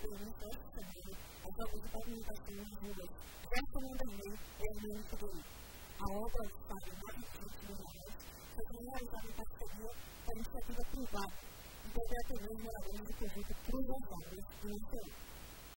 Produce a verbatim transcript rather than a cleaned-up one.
experiência também, as obras de pavimentação de ruas, já também é o mesmo seguro. A obra está em mais de vinte milhões, foi realizada em parceria com a iniciativa privada, e poderá também moradores de conjunto Cruz das Águas, em Maceió.